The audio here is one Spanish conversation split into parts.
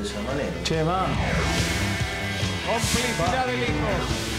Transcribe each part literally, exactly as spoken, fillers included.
esa manera. Che, ma. Complicidad del hijo.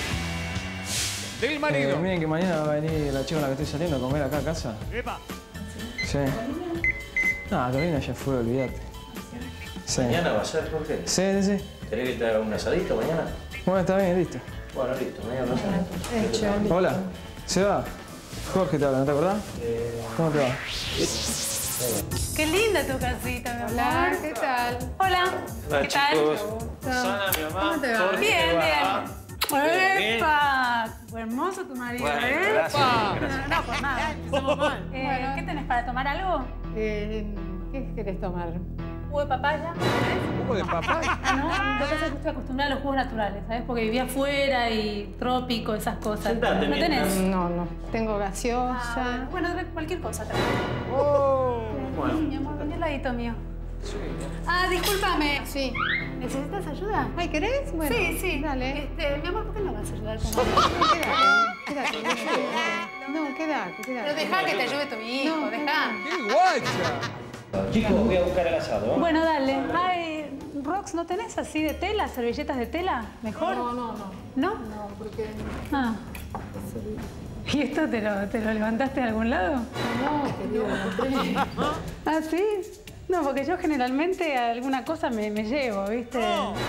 Del marido. Eh, miren que mañana va a venir la chica con la que estoy saliendo a comer acá a casa. Epa. Sí. No, Carolina ya fue, olvídate. Sí. ¿Mañana va a ser, por qué? Sí, sí, sí. ¿Querés que te haga un asadito mañana? Bueno, está bien, listo. Bueno, listo, mañana lo hacemos. Hola. ¿Se va? Jorge te habla, ¿no te acordás? Eh... ¿Cómo te va? Qué linda tu casita, mi amor. Hola, ¿qué tal? Hola. Hola, ¿Qué tal? chicos. Sana, mi mamá. ¿Cómo te va? Jorge, Bien, ¿te va? bien. ¡Epa! Fue hermoso tu marido, Bueno, ¿eh? gracias, No, no, por nada. Somos mal. Eh, Bueno. ¿Qué tenés para tomar algo? Eh, ¿Qué querés tomar? ¿Jugo de papaya? ¿Jugo de papá? Ah, no. Lo que pasa es que estoy acostumbrada a los jugos naturales, ¿sabes? Porque vivía afuera y trópico, esas cosas. Sentate, ¿No tenés? No, no. Tengo Ah, gaseosa. bueno, cualquier cosa trae. Oh. Bueno. Mi amor, vení al ladito mío. Ah, discúlpame. Sí. ¿Necesitas ayuda? Ay, ¿querés? Bueno, sí, sí. Dale. Este, mi amor, ¿por qué no vas a ayudar con Quédate, quédate. No, quédate, quédate. Pero dejá que te ayude tu hijo, No, dejá. ¡Qué guacha! Chicos, voy a buscar el asado, ¿eh? Bueno, dale. Ay, Rox, ¿no tenés así de tela, servilletas de tela? ¿Mejor? No, no, no. ¿No? No, porque... Ah. ¿Y esto te lo, te lo levantaste de algún lado? No, querido, no. ¿Ah, sí? No, porque yo generalmente alguna cosa me, me llevo, ¿viste?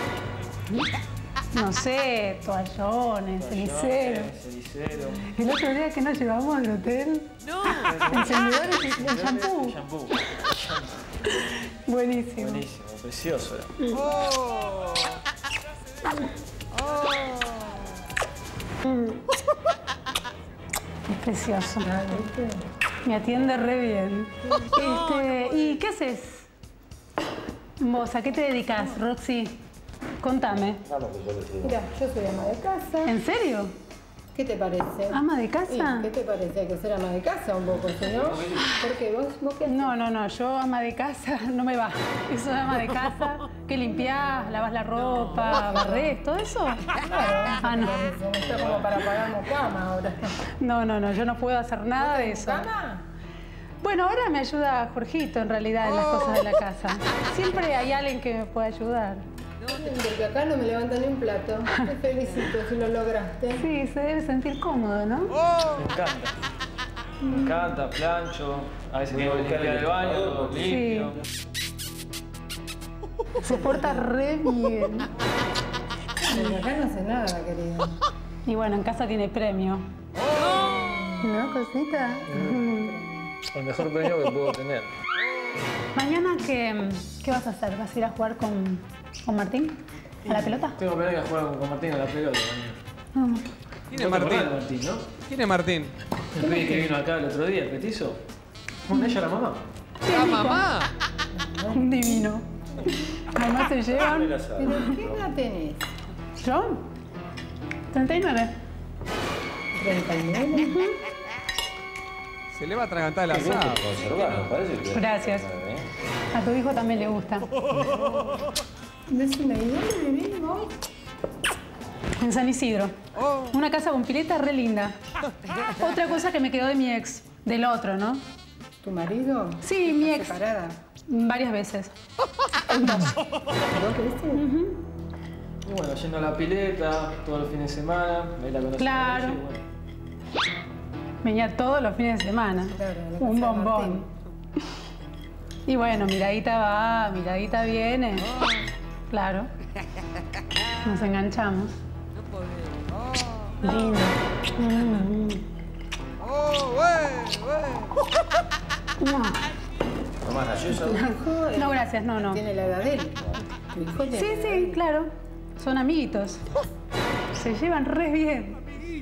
No sé, toallones, ceniceros. Cenicero. El otro día que nos llevamos al hotel. ¡No! Encendedores y el shampoo. Shampoo. Buenísimo. Buenísimo, precioso. Oh. Es precioso. Me atiende re bien. Este, ¿y qué haces? ¿Vos a qué te dedicas, Roxy? Contame. Mira, yo soy ama de casa. ¿En serio? ¿Qué te parece? ¿Ama de Sí, casa? ¿qué te parece? Hay que ser ama de casa un poco, ¿sí, no? ¿Por qué? ¿Vos, vos qué haces? No, no, no. Yo ama de casa no me va. Eso de ama de casa. ¿Qué limpiás? ¿Lavas la ropa? ¿Barrés? ¿Todo eso? Ah, no. No está como para pagar cama ahora. No, no, no. Yo no puedo hacer nada de eso. ¿Cama? Bueno, ahora me ayuda Jorgito en realidad en las cosas de la casa. Siempre hay alguien que me puede ayudar. Porque acá no me levanta ni un plato. Te felicito si lo lograste. Sí, se debe sentir cómodo, ¿no? Me encanta. Me encanta, plancho. A veces tengo que limpiar el baño, todo limpio. Se porta re bien. Pero acá no hace nada, querido. Y bueno, en casa tiene premio. ¿No, cosita? El mejor premio que puedo tener. Mañana, ¿qué, qué vas a hacer? ¿Vas a ir a jugar con, con Martín? ¿A la pelota? Tengo que ir a jugar con Martín a la pelota mañana. Ah. ¿Quién es ¿Vos te acordás Martín? de Martín, ¿no? ¿Quién es Martín? El pibe que vino acá el otro día, el petizo. Bueno, ella la mamá. ¡La mamá! Un divino. Mamá se llevan. ¿Pero qué edad tenés? ¿Yo? treinta y nueve. ¿treinta y nueve? Se le va a atragantar el asado. Conservado, parece que... Gracias. ¿Eh? A tu hijo también le gusta. Decime, ¿y dónde vivís vos? En San Isidro. Oh. Una casa con pileta re linda. Otra cosa que me quedó de mi ex. Del otro, ¿no? ¿Tu marido? Sí, mi ex. ¿Separada? Varias veces. ¿Vos viste? Y bueno, yendo a la pileta todos los fines de semana. Ahí la conocí. Claro. Y bueno. Venía todos los fines de semana. Claro, la casa Un de bombón. Martín. Y bueno, miradita va, miradita viene. Claro. Nos enganchamos. Lindo. Mm. ¡Oh, güey, güey! No. ¿Tomás gaseosa? Hijo, eh, No, gracias, no, no. Tiene la edad de él. Tu hijo tiene Sí, la edad de sí, él. claro. Son amiguitos. Se llevan re bien.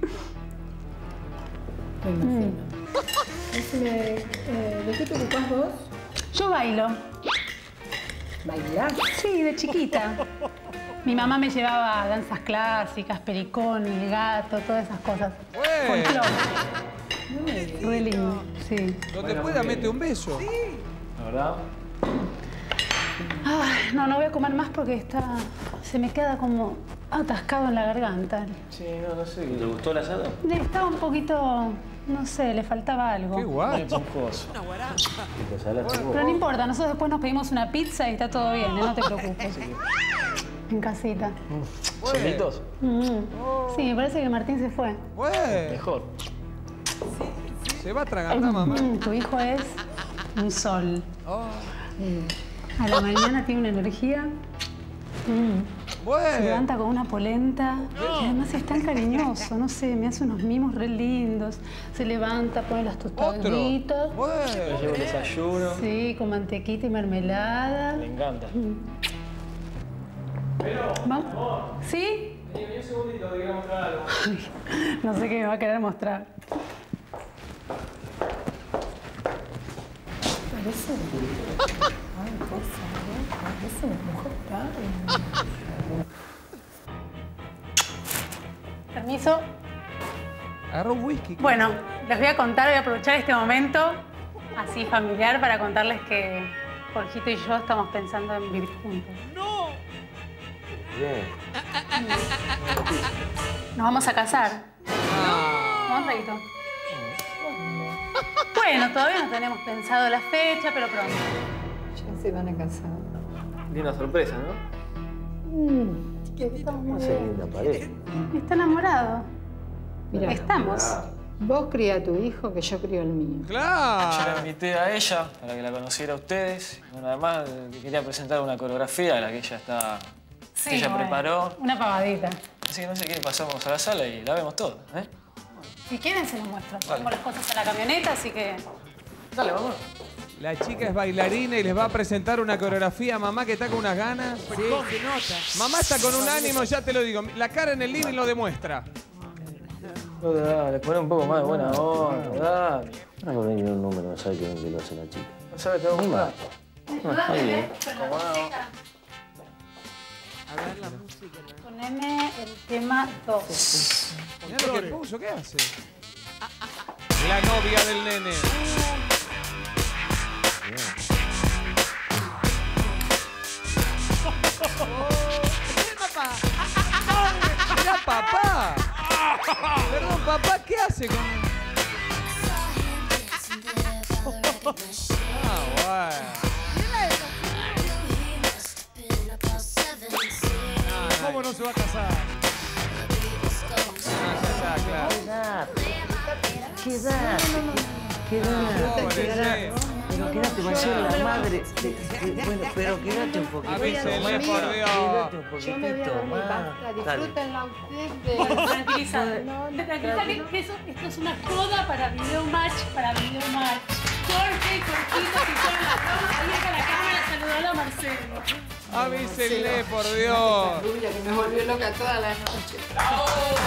Me imagino. Decime, eh, ¿de qué te ocupás vos? Yo bailo. ¿Bailás? Sí, de chiquita. Mi mamá me llevaba a danzas clásicas, pericón, el gato, todas esas cosas. Bueno. Folclore. No me digas. Re lindo, sí. Donde pueda, mete un beso. La verdad. Ay, no, no voy a comer más porque está... se me queda como atascado en la garganta. Sí, no, no sé. ¿Te gustó el asado? Estaba un poquito, no sé, le faltaba algo. Qué guay. Esponjoso. ¿Y te salaste vos? Pero no importa, nosotros después nos pedimos una pizza y está todo bien, ¿eh? No te preocupes. En casita. ¿Solitos? Mm. Sí, me parece que Martín se fue. Güey. Mejor. Se va a atragantar, mamá. Mm, Tu hijo es un sol. Oh. A la mañana tiene una energía. Mm. Se Güey. levanta con una polenta. Y además es tan cariñoso, no sé, me hace unos mimos re lindos. Se levanta, pone las Otro. tostaditas. Le Güey. llevo el desayuno. Sí, con mantequita y mermelada. Le encanta. ¿Vamos? ¿Sí? Vení un segundito, te quiero mostrar algo. No sé qué me va a querer mostrar. Parece. Ay, por favor, parece una mujer grave. Permiso. Agarró un whisky. Bueno, les voy a contar, voy a aprovechar este momento así familiar para contarles que Jorgito y yo estamos pensando en vivir juntos. Bien. Nos vamos a casar. ¿Vamos, Reguito? Bueno, todavía no tenemos pensado la fecha, pero pronto. Ya se van a casar. Linda sorpresa, ¿no? Que estamos muy Hace bien. linda pareja. ¿Está enamorado? Mira, Estamos. vos cría a tu hijo que yo crío el mío. Yo la Claro. invité a ella para que la conociera a ustedes. Bueno, además, le quería presentar una coreografía de la que ella está. Sí, que ella bueno, preparó. Una pavadita. Así que no sé qué, pasamos a la sala y la vemos toda, ¿eh? Si quieren, se los muestro. Vale. Pongo las cosas en la camioneta, así que... Dale, vamos. La chica es bailarina y les va a presentar una coreografía a mamá que está con unas ganas. Sí, se nota. Mamá está con un ánimo, ya te lo digo. La cara en el living lo demuestra. No, dale, poné un poco más de buena onda, dale. Ahora que venir un número, no sabe qué bien que lo hace la chica. No sabes qué va a gustar. Está bien. A ver la música. ¿no? Poneme el tema dos. Mirá lo que puso, ¿qué hace? La novia del nene. Mirá, papá. Perdón, papá, ¿qué hace con...? Ah, bueno. ¿Cómo no se va a casar? Ah, ya está, claro. Quédate, quédate. Pobre, sí. Pero quédate, va a ser la madre. de- de- bueno, pero quédate un poquitito Avísenle, más. por Dios. Quédate un Yo me voy a poquitito dormir, más. basta. Dale. Disfrútenla ustedes. Tranquilízate. No, no, Tranquilízate que eso, esto es una joda para video match, para video match. Jorge y Jorgito que son la cama, ahí acá la cámara saludó a Marcelo. Avísenle, por Dios. Rubia que me volvió loca toda la noche.